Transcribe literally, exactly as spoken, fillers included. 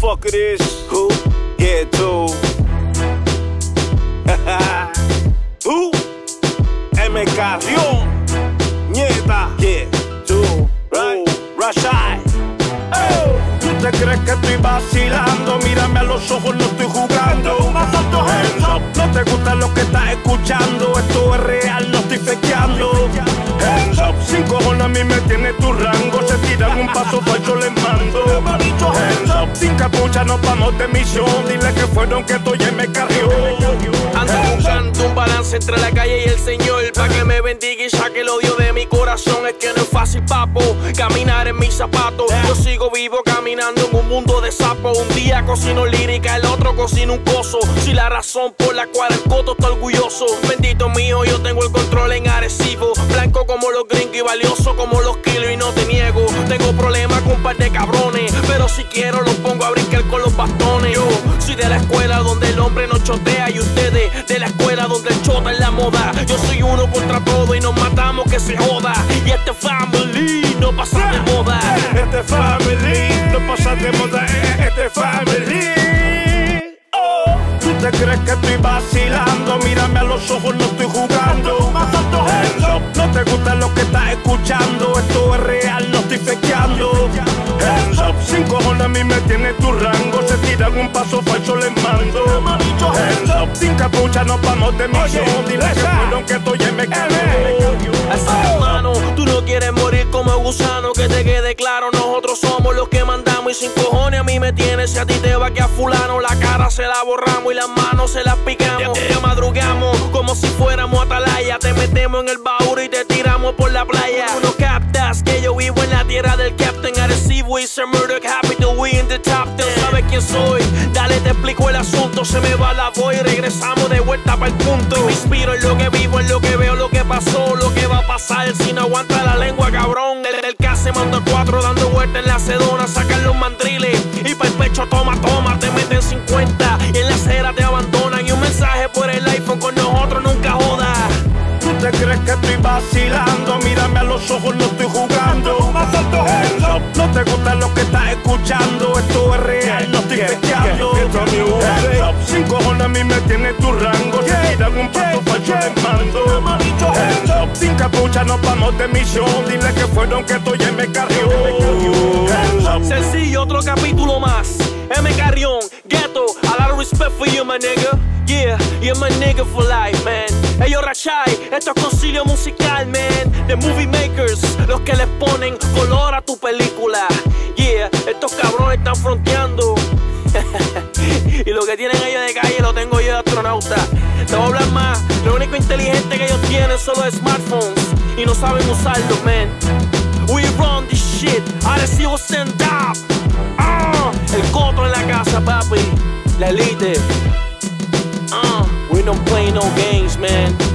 fuck it is? Who? Yeah, tú. Who? M. Carrión. Nieta. Yeah, tú. Right? Rashai. Oh. ¿Tú te crees que estoy vacilando? Mírame a los ojos, no estoy jugando. Hands up. No te gusta lo que estás escuchando. Esto es real, no estoy fequeando. Hands up. Sin cojones a mí me tiene tu rango. Se tiran un paso falso, les mando. Hands up. Sin capucha nos vamos de misión. Dile que fueron que estoy en me carrió. Ando buscando un balance entre la calle y el Señor, pa' que me bendiga y saque el odio de mi corazón. Es que no es fácil, papo, caminar en mis zapatos. Yo sigo vivo caminando en un mundo de sapos. Un día cocino lírica, el otro cocino un coso. Si la razón por la cual el coto está orgulloso. Bendito mío, yo tengo el control en Arecibo. Blanco como los gringos y valioso como los kilos. Y no te niego, tengo problemas con un par de cabrones, pero si quiero los pongo a brincar con los bastones. Yo soy de la escuela donde el hombre no chotea, y ustedes de la escuela donde el chota es la moda. Yo soy uno contra todo y nos matamos que se joda. Y este family no pasa de moda. Este family no pasa de moda. Este family. Oh. ¿Tú te crees que estoy vacilando? Mírame a los ojos, no estoy jugando. Hands up. No te gusta lo que estás escuchando. Esto es real, no estoy fequeando. Hands up. Sin cojones a mí me tiene tu rango. Se tiran un paso falso, les mando. Hands up. Sin capucha nos vamos de misión. Dile que fueron que estoy en me carrió. Así hermano, tú no quieres morir como gusano. Que te quede claro, nosotros somos los que mandamos. Y sin cojones a mí me tienes. Si a ti te va que a fulano, la cara se la borramos y las manos se las picamos. Te madrugamos como si fuéramos atalaya. Te metemos en el baúl y te tiramos por la playa. Tú no captas que yo vivo en la tierra del Captain Arecibo. It's a murder capital, we in the top ten. ¿Sabes quién soy? Dale, te explico el asunto. Se me va la voz y regresamos de vuelta para el punto. Me inspiro en lo que vivo, en lo que veo, lo que pasó, lo que va a pasar si no aguanta la lengua, cabrón. El, el K se manda cuatro dando vueltas en la sedona. Sacan los mandriles y para el pecho toma, toma. Te meten cincuenta y en la acera te abandonan. Y un mensaje por el iPhone, con nosotros nunca joda. ¿Tú te crees que estoy vacilando? Mírame a los ojos, no estoy jugando. Hands up. No te gusta lo que estás escuchando. Esto es real, no estoy fequeando. Hands up. Sin cojones a mí me tiene tu rango. Se tiran un paso falso, les mando. Hands up. Sin capucha nos vamos de misión. Dile que fueron que estoy en me carrió. Hands up. Sencillo, otro capítulo más. M. Carrión, Ghetto, a lot of respect for you, my nigga. Yeah, you're my nigga for life, man. Hey, yo, Rashai, esto es concilio musical, man. The Movie Makers, los que les ponen color a tu película. Yeah, estos cabrones están fronteando. Y lo que tienen ellos de calle lo tengo yo de astronauta. Te voy a hablar más. Lo único inteligente que ellos tienen son los smartphones y no saben usarlos, man. We run this shit. Arecibo stand up. Ah, el coto en la casa, papi. La elite. Ah, we don't play no games, man.